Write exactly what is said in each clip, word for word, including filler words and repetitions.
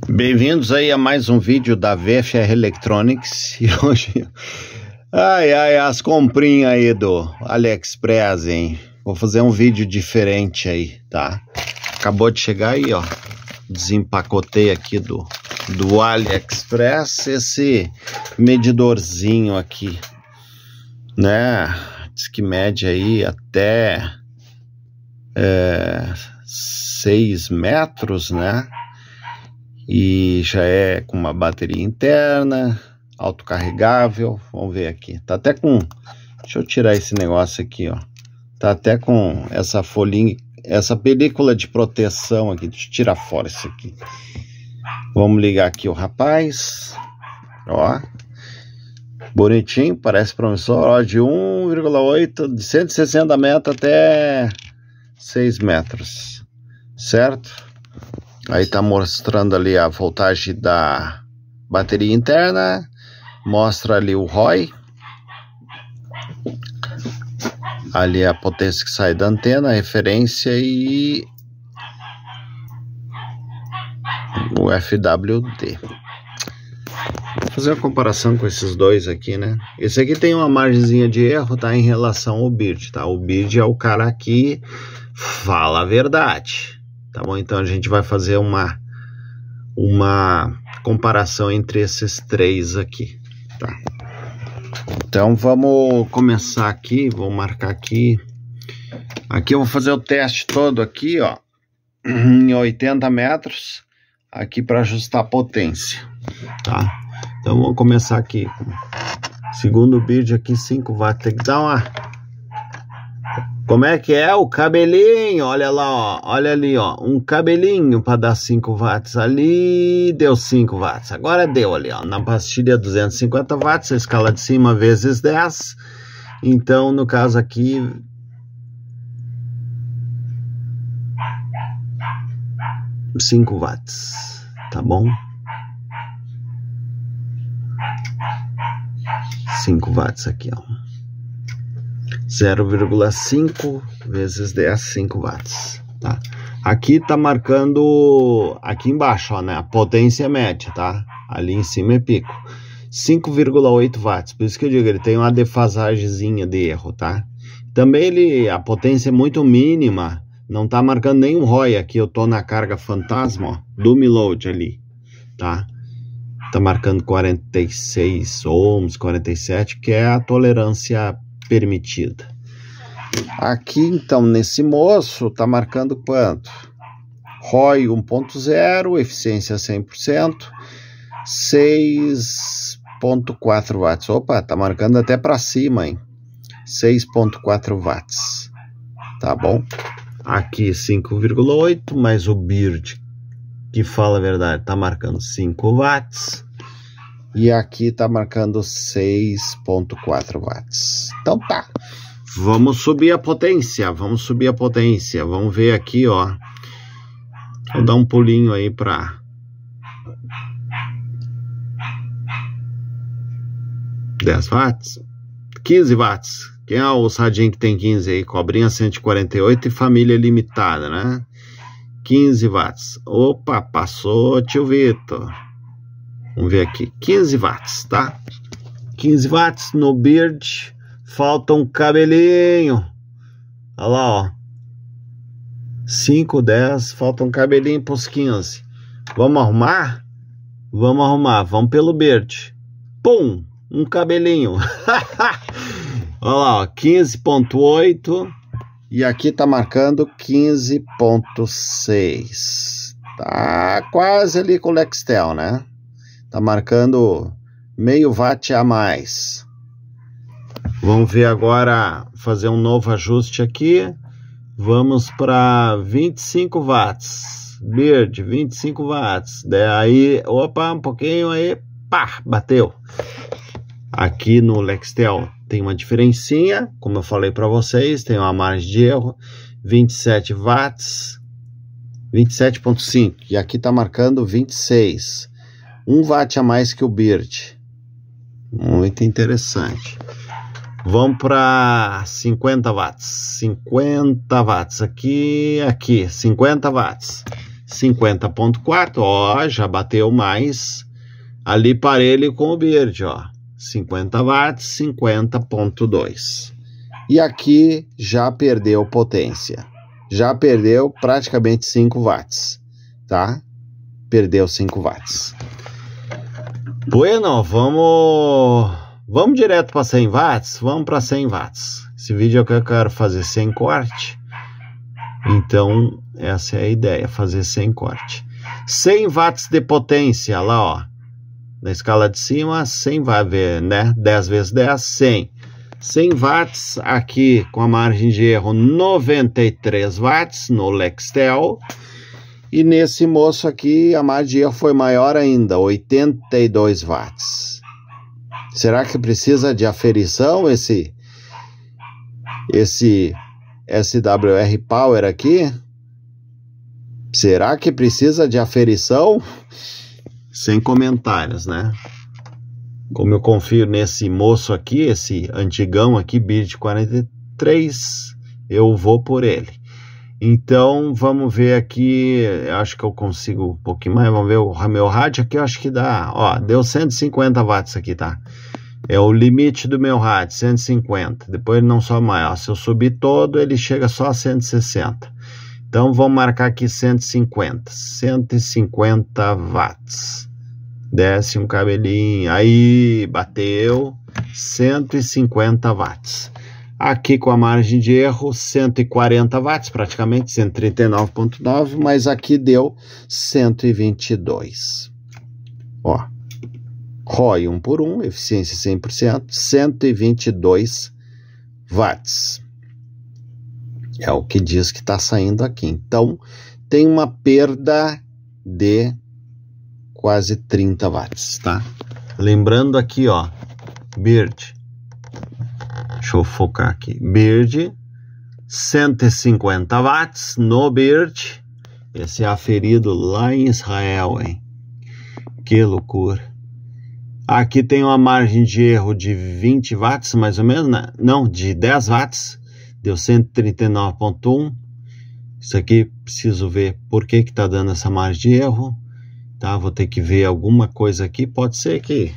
Bem-vindos aí a mais um vídeo da V F R Electronics. E hoje, ai ai, as comprinhas aí do AliExpress, hein? Vou fazer um vídeo diferente aí, tá? Acabou de chegar aí, ó. Desempacotei aqui do, do AliExpress esse medidorzinho aqui, né? Diz que mede aí até é, seis metros, né? E já é com uma bateria interna, autocarregável. Vamos ver aqui. Tá até com... Deixa eu tirar esse negócio aqui, ó. Tá até com essa folhinha, essa película de proteção aqui. Deixa eu tirar fora isso aqui. Vamos ligar aqui o rapaz. Ó. Bonitinho, parece promissor. Ó, de um vírgula oito, de cento e sessenta metros até seis metros. Certo? Aí tá mostrando ali a voltagem da bateria interna, mostra ali o R O I, ali a potência que sai da antena, a referência e o F W D. Vou fazer uma comparação com esses dois aqui, né? Esse aqui tem uma margenzinha de erro, tá, em relação ao Bird, tá? O Bird é o cara que fala a verdade. Tá bom? Então a gente vai fazer uma, uma comparação entre esses três aqui, tá? Então vamos começar aqui, vou marcar aqui. Aqui eu vou fazer o teste todo aqui, ó, em oitenta metros, aqui para ajustar a potência, tá? Então vamos começar aqui. Segundo o vídeo aqui, cinco watts, tem que dar uma... Como é que é? O cabelinho, olha lá, ó, olha ali, ó, um cabelinho para dar cinco watts ali, deu cinco watts, agora deu ali, ó, na pastilha duzentos e cinquenta watts, a escala de cima vezes dez, então no caso aqui, cinco watts, tá bom? cinco watts aqui, ó. zero vírgula cinco vezes dez, cinco watts, tá? Aqui tá marcando, aqui embaixo, ó, né? A potência média, tá? Ali em cima é pico. cinco vírgula oito watts, por isso que eu digo, ele tem uma defasagemzinha de erro, tá? Também ele, a potência é muito mínima, não tá marcando nenhum R O I aqui, eu tô na carga fantasma, ó, do Mi Load ali, tá? Tá marcando quarenta e seis ohms, quarenta e sete, que é a tolerância permitida. Aqui então nesse moço tá marcando quanto? R O I um ponto zero, eficiência cem por cento, seis ponto quatro watts. Opa, tá marcando até para cima, hein? seis ponto quatro watts. Tá bom? Aqui cinco vírgula oito, mas o Bird, que fala a verdade, tá marcando cinco watts. E aqui tá marcando seis ponto quatro watts. Então tá. Vamos subir a potência. Vamos subir a potência. Vamos ver aqui, ó. Vou dar um pulinho aí pra dez watts. quinze watts. Quem é o sadinho que tem quinze aí? Cobrinha cento e quarenta e oito e família limitada, né? quinze watts. Opa, passou, tio Vitor. Vamos ver aqui, quinze watts, tá? quinze watts no Bird, falta um cabelinho. Olha lá, ó. cinco, dez, falta um cabelinho para os quinze. Vamos arrumar? Vamos arrumar, vamos pelo Bird. Pum, um cabelinho. Olha lá, ó, quinze ponto oito. E aqui tá marcando quinze ponto seis. Tá quase ali com o Lextel, né? Tá marcando meio watt a mais. Vamos ver agora, fazer um novo ajuste aqui. Vamos para vinte e cinco watts. Bird, vinte e cinco watts. Daí, opa, um pouquinho aí, pá, bateu. Aqui no Lextel tem uma diferencinha, como eu falei para vocês, tem uma margem de erro, vinte e sete watts, vinte e sete ponto cinco. E aqui tá marcando vinte e seis. um watt a mais que o Bird. Muito interessante. Vamos para cinquenta watts. cinquenta watts. Aqui, aqui. cinquenta watts. cinquenta ponto quatro, ó, já bateu mais ali parelho com o Bird, ó, cinquenta watts, cinquenta ponto dois. E aqui já perdeu potência, já perdeu praticamente cinco watts, tá? Perdeu cinco watts. Bueno, vamos, vamos direto para cem watts, vamos para cem watts. Esse vídeo é que eu quero fazer sem corte, então essa é a ideia, fazer sem corte. cem watts de potência, lá ó, na escala de cima, cem vai ver, né? dez vezes dez, cem. cem watts aqui com a margem de erro noventa e três watts no Lextel. E nesse moço aqui a margem de erro foi maior ainda, oitenta e dois watts. Será que precisa de aferição esse, esse S W R Power aqui? Será que precisa de aferição? Sem comentários, né? Como eu confio nesse moço aqui, esse antigão aqui, Bird quarenta e três, eu vou por ele. Então, vamos ver aqui, acho que eu consigo um pouquinho mais, vamos ver o meu rádio aqui, eu acho que dá, ó, deu cento e cinquenta watts aqui, tá? É o limite do meu rádio, cento e cinquenta, depois ele não sobe mais, ó, se eu subir todo, ele chega só a cento e sessenta. Então, vamos marcar aqui cento e cinquenta, cento e cinquenta watts. Desce um cabelinho, aí, bateu, cento e cinquenta watts. Aqui com a margem de erro, cento e quarenta watts, praticamente cento e trinta e nove ponto nove, mas aqui deu cento e vinte e dois. Ó, R O I um por um, eficiência cem por cento, cento e vinte e dois watts. É o que diz que está saindo aqui. Então, tem uma perda de quase trinta watts, tá? Lembrando aqui, ó, Bird. Deixa eu focar aqui. Bird, cento e cinquenta watts no Bird. Esse é aferido lá em Israel, hein? Que loucura. Aqui tem uma margem de erro de vinte watts, mais ou menos, né? Não, de dez watts. Deu cento e trinta e nove ponto um. Isso aqui, preciso ver por que que tá dando essa margem de erro. Tá, vou ter que ver alguma coisa aqui. Pode ser que...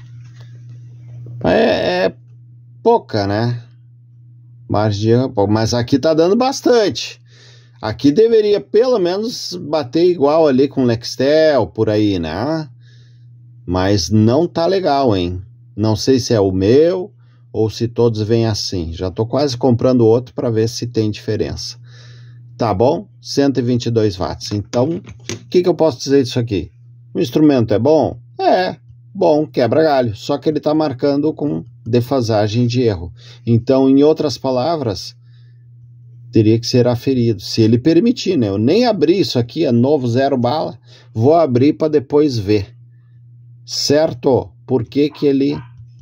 É, é pouca, né? Margem de erro, mas aqui tá dando bastante. Aqui deveria pelo menos bater igual ali com o Lextel, por aí, né? Mas não tá legal, hein? Não sei se é o meu ou se todos vêm assim. Já tô quase comprando outro para ver se tem diferença. Tá bom? cento e vinte e dois watts. Então, o que que eu posso dizer disso aqui? O instrumento é bom? É, bom, quebra galho. Só que ele tá marcando com defasagem de erro. Então, em outras palavras, teria que ser aferido, se ele permitir, né? Eu nem abri isso aqui, é novo, zero bala, vou abrir para depois ver, certo? Por que que ele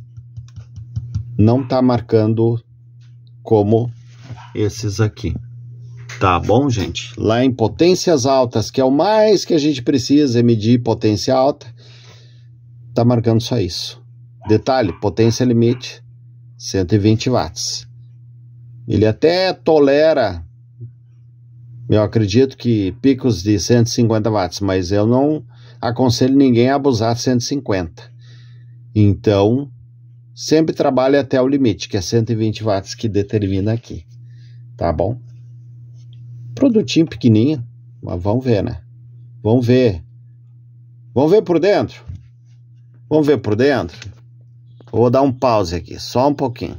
não tá marcando como esses aqui? Tá bom, gente? Lá em potências altas, que é o mais que a gente precisa, é medir potência alta, tá marcando só isso. Detalhe, potência limite, cento e vinte watts. Ele até tolera, eu acredito que picos de cento e cinquenta watts, mas eu não aconselho ninguém a abusar de cento e cinquenta. Então, sempre trabalhe até o limite, que é cento e vinte watts que determina aqui. Tá bom? Produtinho pequenininho, mas vamos ver, né? Vamos ver. Vamos ver por dentro? Vamos ver por dentro? Vou dar um pause aqui, só um pouquinho.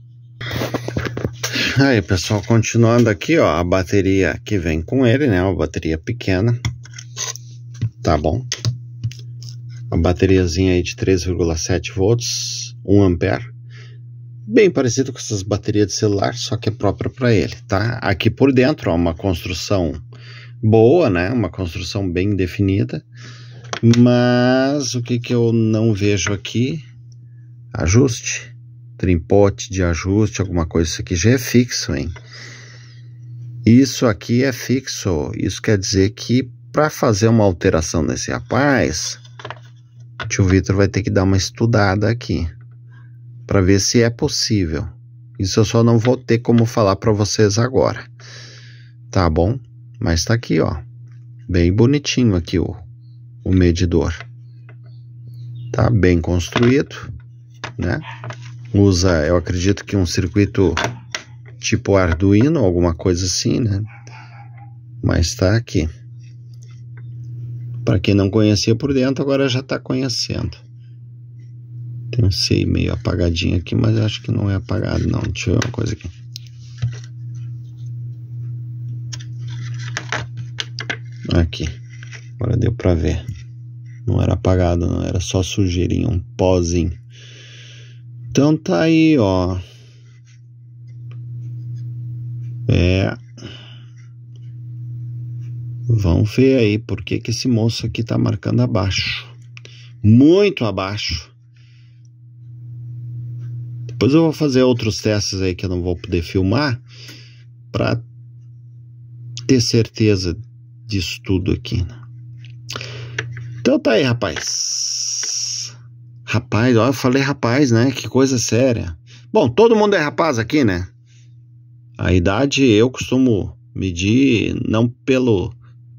Aí, pessoal, continuando aqui, ó, a bateria que vem com ele, né? Uma bateria pequena. Tá bom? Uma bateriazinha aí de três vírgula sete volts, um ampere. Bem parecido com essas baterias de celular, só que é própria para ele, tá? Aqui por dentro, ó, uma construção boa, né? Uma construção bem definida. Mas o que que eu não vejo aqui? Ajuste, trimpote de ajuste, alguma coisa. Isso aqui já é fixo, hein? Isso aqui é fixo. Isso quer dizer que para fazer uma alteração nesse rapaz, o tio Vitor vai ter que dar uma estudada aqui para ver se é possível. Isso eu só não vou ter como falar para vocês agora, tá bom? Mas tá aqui, ó. Bem bonitinho aqui o, o medidor. Tá bem construído, né? Usa, eu acredito que um circuito tipo Arduino, alguma coisa assim, né? Mas tá aqui. Para quem não conhecia por dentro, agora já tá conhecendo. Tem um C meio apagadinho aqui, mas acho que não é apagado não. Deixa eu ver uma coisa aqui. Aqui. Agora deu pra ver. Não era apagado não, era só sujeirinha, um pozinho. Então tá aí, ó. É. Vamos ver aí por que que esse moço aqui tá marcando abaixo. Muito abaixo. Depois eu vou fazer outros testes aí que eu não vou poder filmar para ter certeza disso tudo aqui. Então tá aí, rapaz. Rapaz, ó, eu falei rapaz, né? Que coisa séria. Bom, todo mundo é rapaz aqui, né? A idade eu costumo medir não pelo...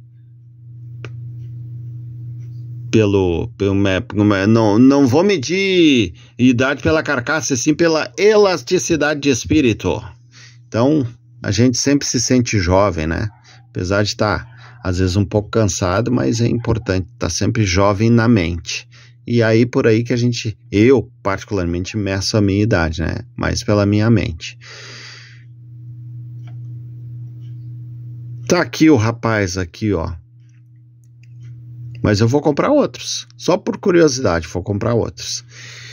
Pelo, pelo não, não vou medir idade pela carcaça, sim pela elasticidade de espírito. Então, a gente sempre se sente jovem, né? Apesar de estar, às vezes, um pouco cansado, mas é importante estar sempre jovem na mente. E aí, por aí que a gente, eu, particularmente, meço a minha idade, né? Mas pela minha mente. Tá aqui o rapaz, aqui, ó. Mas eu vou comprar outros. Só por curiosidade, vou comprar outros.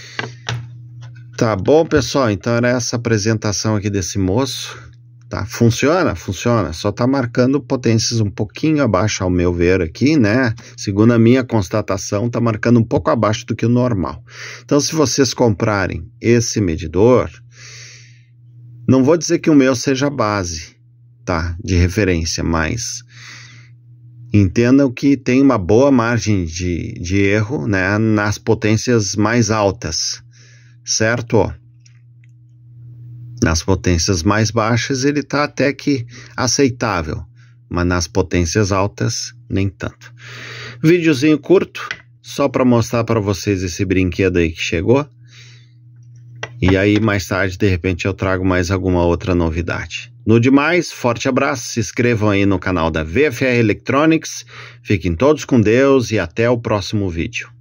Tá bom, pessoal? Então era essa apresentação aqui desse moço. Tá? Funciona? Funciona. Só tá marcando potências um pouquinho abaixo, ao meu ver aqui, né? Segundo a minha constatação, tá marcando um pouco abaixo do que o normal. Então, se vocês comprarem esse medidor, não vou dizer que o meu seja base, tá? De referência, mas... entendam que tem uma boa margem de, de erro, né, nas potências mais altas, certo? Nas potências mais baixas ele está até que aceitável, mas nas potências altas nem tanto. Videozinho curto, só para mostrar para vocês esse brinquedo aí que chegou. E aí mais tarde, de repente, eu trago mais alguma outra novidade. No demais, forte abraço, se inscrevam aí no canal da V F R Electronics, fiquem todos com Deus e até o próximo vídeo.